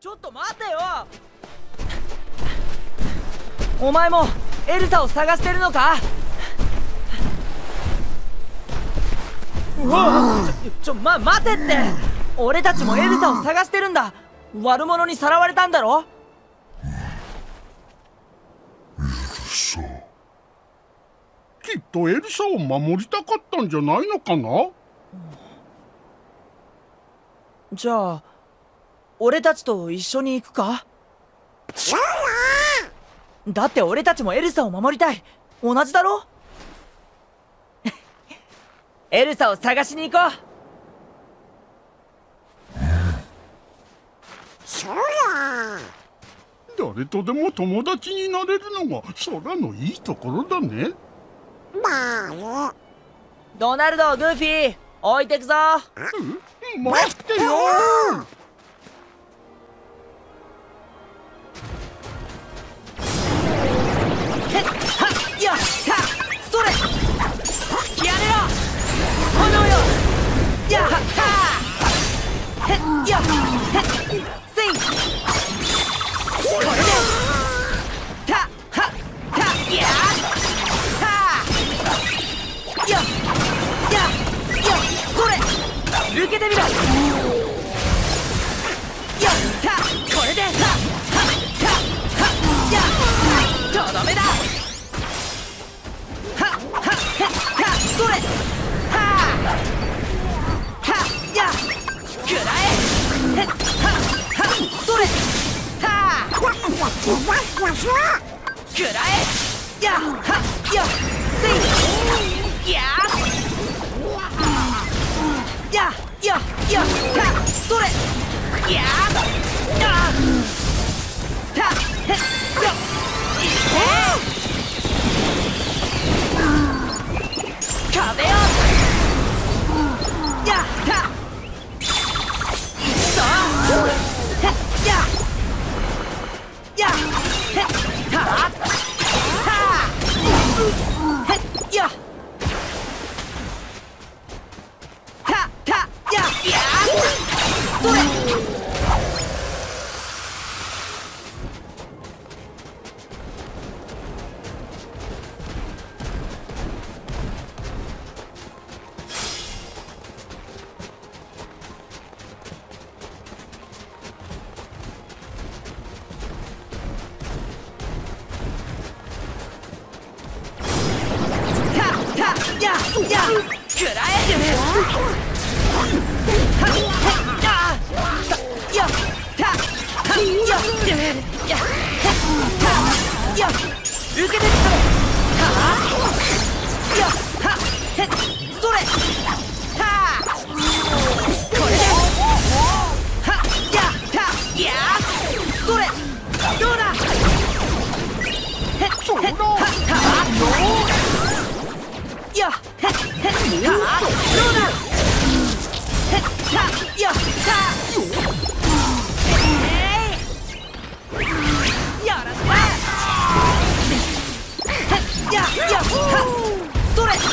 ちょっと待てよ。お前もエルサを探してるのか？うわ待てって。俺たちもエルサを探してるんだ。悪者にさらわれたんだろ。 エルサ、きっとエルサを守りたかったんじゃないのかな。 じゃあ俺たちと一緒に行くか？だって俺たちもエルサを守りたい。同じだろ。エルサを探しに行こう。 誰とでも友達になれるのが空のいいところだね。 ドナルド、グーフィー、置いてくぞ。 待ってよ。 やったそれやれろ炎よ。やったやせいこれでたはたやったやそれ抜けてみろ。やったこれでとどめだ。それやくらえそれくらえやせいそれ壁よやったそれくら受けてきたれ。それこれでそれどうだ。 そうだ。 どうだ。それ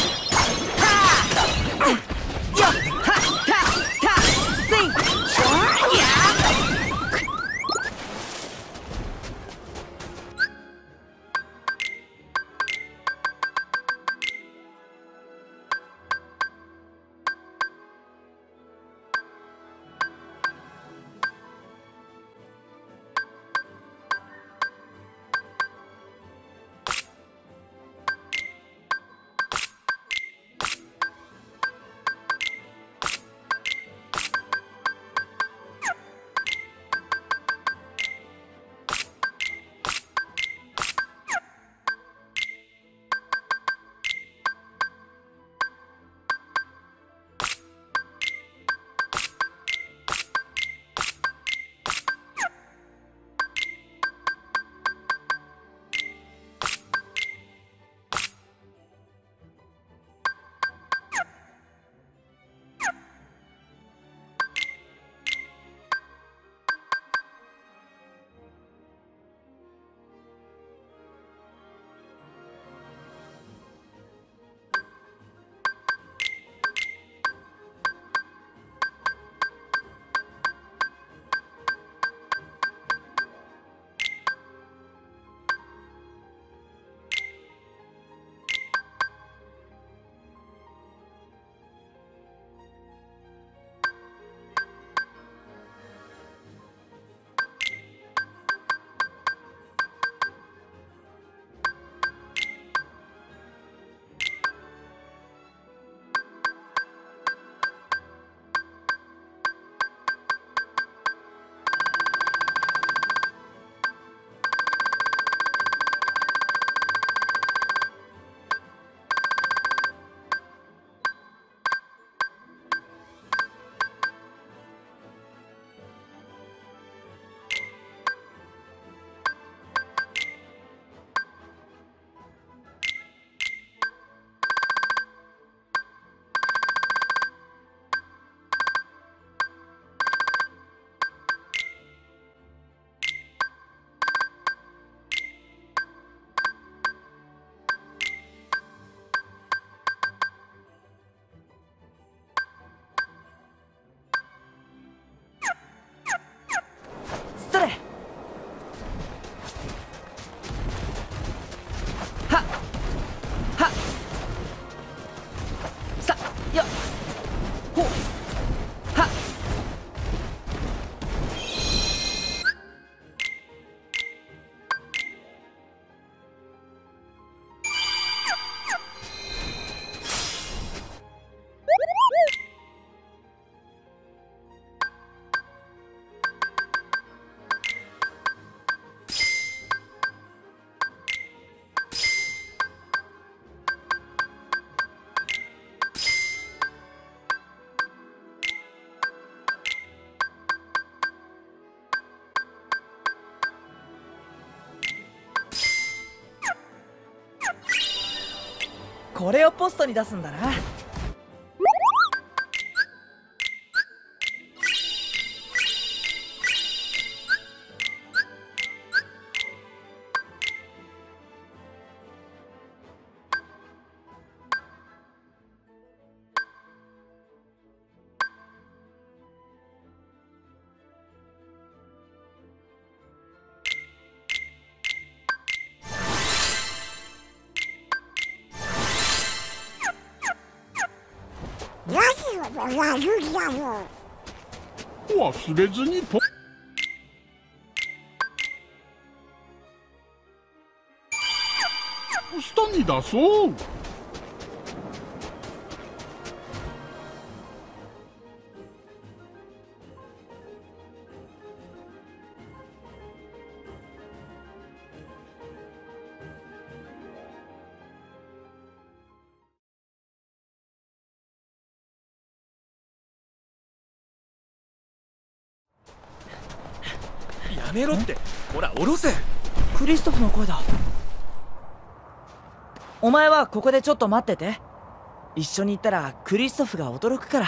これをポストに出すんだな。 忘れずにポストに出そう。 やめろって。ほら下ろせ。 クリストフの声だ。お前はここでちょっと待ってて。一緒に行ったらクリストフが驚くから。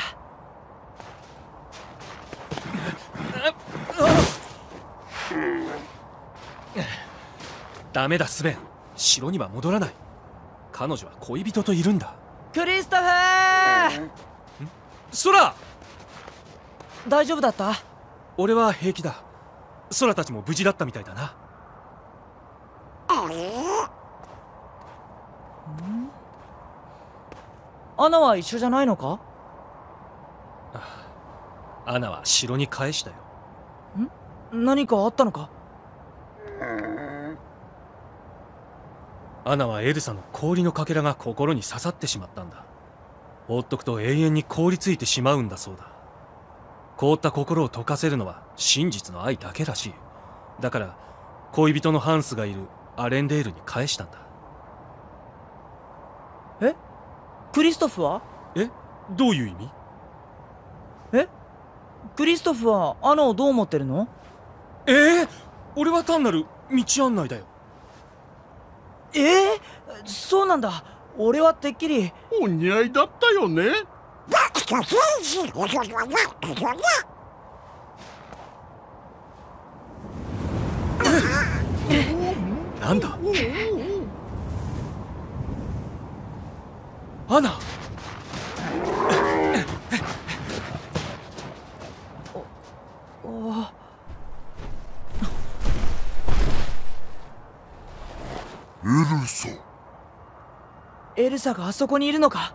ダメだスベン、城には戻らない。彼女は恋人といるんだ。 クリストフー！ ソラ！ 大丈夫だった？ 俺は平気だ。ソラたちも無事だったみたいだな。 アナは一緒じゃないのか？ アナは城に返したよ。 何かあったのか？ アナはエルサの氷のかけらが心に刺さってしまったんだ。放っとくと永遠に凍りついてしまうんだそうだ。凍った心を溶かせるのは真実の愛だけらしい。だから恋人のハンスがいるアレンデールに返したんだ。 え？クリストフは？ え？どういう意味？ え？クリストフはアナをどう思ってるの？ 俺は単なる道案内だよ。 そうなんだ。俺はてっきり。 お似合いだったよね。 なんだ？アナ！ エルサ。 エルサがあそこにいるのか？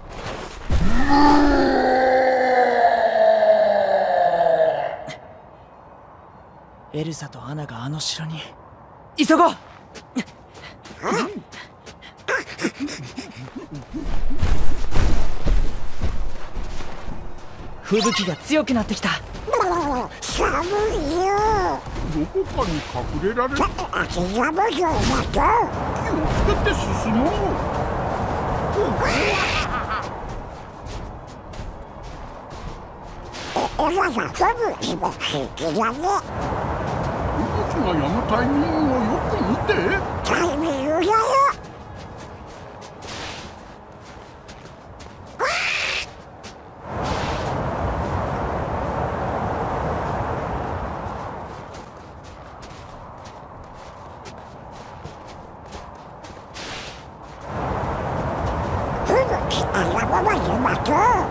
エルサとアナがあの城に。急ごう！吹雪が強くなってきた。 寒いよ。どこかに隠れられる。気をつけて進もう。吹雪が止むタイミングをよく見て。タイミングだよ。吹雪あらわまにまとう。